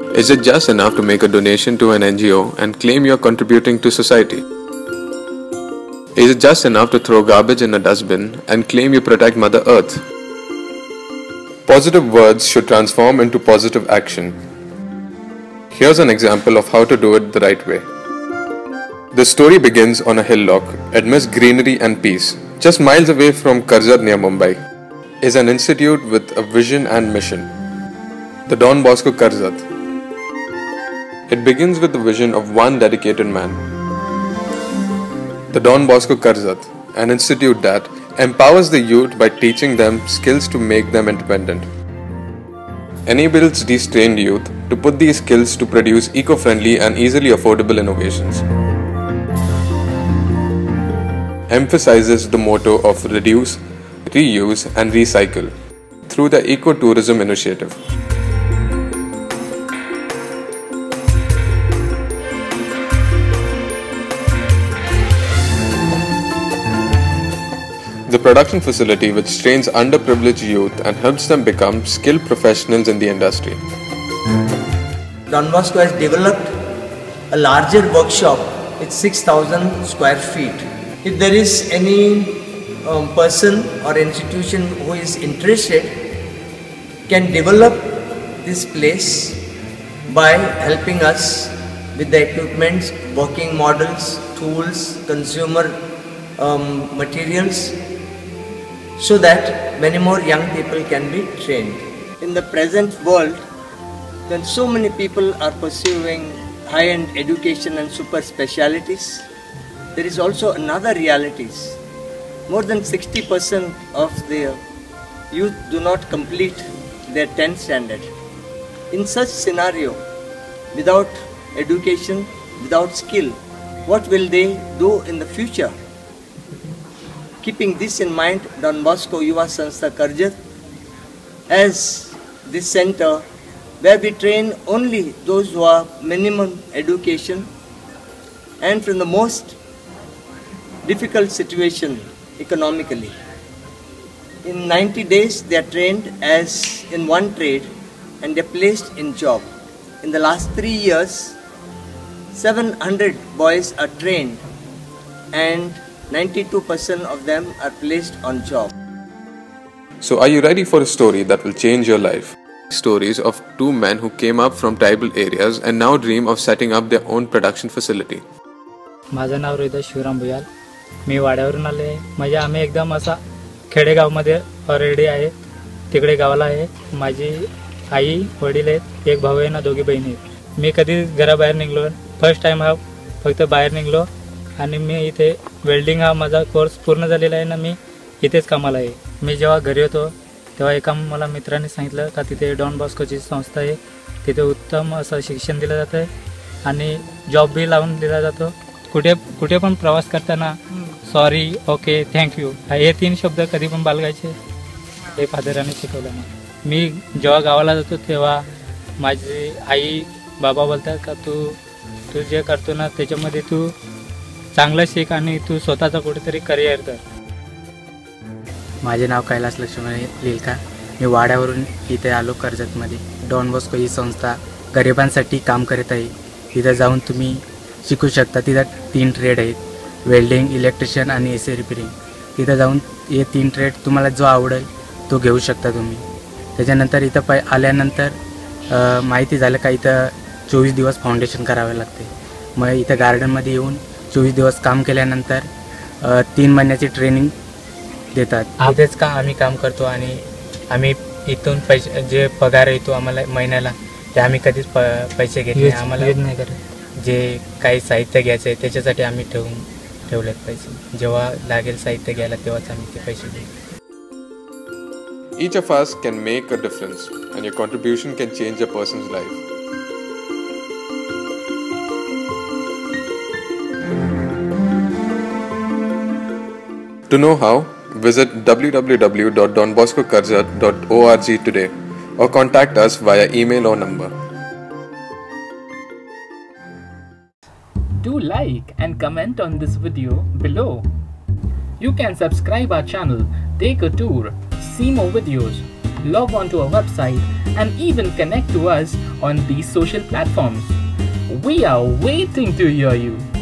Is it just enough to make a donation to an NGO and claim you're contributing to society? Is it just enough to throw garbage in a dustbin and claim you protect Mother Earth? Positive words should transform into positive action. Here's an example of how to do it the right way. The story begins on a hillock amidst greenery and peace. Just miles away from Karjat near Mumbai is an institute with a vision and mission, the Don Bosco Karjat. It begins with the vision of one dedicated man. The Don Bosco Karjat, an institute that empowers the youth by teaching them skills to make them independent, enables these trained youth to put these skills to produce eco-friendly and easily affordable innovations, emphasizes the motto of reduce, reuse and recycle through the eco-tourism initiative. The production facility which trains underprivileged youth and helps them become skilled professionals in the industry. Don Bosco has developed a larger workshop with 6,000 square feet. If there is any person or institution who is interested, can develop this place by helping us with the equipment, working models, tools, consumer materials, so that many more young people can be trained. In the present world, when so many people are pursuing high-end education and super specialities, there is also another realities. More than 60% of the youth do not complete their 10th standard. In such scenario, without education, without skill, what will they do in the future? Keeping this in mind, Don Bosco Yuva Sanstha Karjat as this center where we train only those who are minimum education and from the most difficult situation economically. In 90 days they are trained as in one trade and they are placed in job. In the last 3 years, 700 boys are trained and 92% of them are placed on job. So are you ready for a story that will change your life? Stories of two men who came up from tribal areas and now dream of setting up their own production facility. माझं नाव रोहिदास शिवराम भुयाल. मी वाड्यावरून आले आहे. म्हणजे आम्ही एकदम असा खेडेगावमध्ये already आहे. तिकडे गावाला आहे. माझी आई वडील आहेत. एक भाऊ आहे ना, दोघी बहिणी आहेत. मी कधी घराबाहेर निघलो फर्स्ट टाइम हा फक्त बाहेर निघलो आणि मी इथे वेल्डिंग हा माझा कोर्स पूर्ण झालेला आहे ना, मी इथेच कामाला आहे. मी जेव्हा घरी होतो तेव्हा एका मला मित्राने सांगितलं का तिथे डॉन बॉस्कोची संस्था आहे, तिथे उत्तम असं शिक्षण दिलं जातं आहे आणि जॉब बी लावून दिला जातो. कुठे पण प्रवास करताना सॉरी, ओके, थँक्यू हे 3 शब्द कधी पण बाळगायचे, हे फादरांनी शिकवलं मला. मी जेव्हा गावाला जातो तेव्हा माझी आई बाबा बोलतात का तू जे करतो ना त्याच्यामध्ये तू चांगलं शिक आणि तू स्वतःचा कुठेतरी करिअर कर. माझे नाव कैलास लक्ष्मण लिलका. मी वाड्यावरून इथे आलो कर्जतमध्ये. डॉन बॉस्को ही संस्था गरिबांसाठी काम करत आहे. तिथं जाऊन तुम्ही शिकू शकता. तिथं 3 ट्रेड आहेत, वेल्डिंग, इलेक्ट्रिशियन आणि AC रिपेरिंग. तिथं जाऊन हे 3 ट्रेड तुम्हाला जो आवडेल तो घेऊ शकता तुम्ही. त्याच्यानंतर इथं आल्यानंतर माहिती झालं का इथं 24 दिवस फाउंडेशन करावे लागते. मग इथं गार्डनमध्ये येऊन 24 दिवस काम केल्यानंतर 3 महिन्याची ट्रेनिंग देतात. इथेच का आम्ही काम करतो आणि आम्ही इथून पैसे जे पगार येतो आम्हाला महिन्याला ते आम्ही कधीच पैसे घेत नाही. आम्हाला नाही करत. जे काही साहित्य घ्यायचं आहे त्याच्यासाठी आम्ही ठेवलेत पैसे. जेव्हा लागेल साहित्य घ्यायला तेव्हाच आम्ही ते पैसे घेऊ. Each of us can make a difference and your contribution can change a person's life. To know how, visit www.donboscokarjat.org today or contact us via email or number. Do like and comment on this video below. You can subscribe our channel, take a tour, see more videos, log on to our website, and even connect to us on these social platforms. We are waiting to hear you.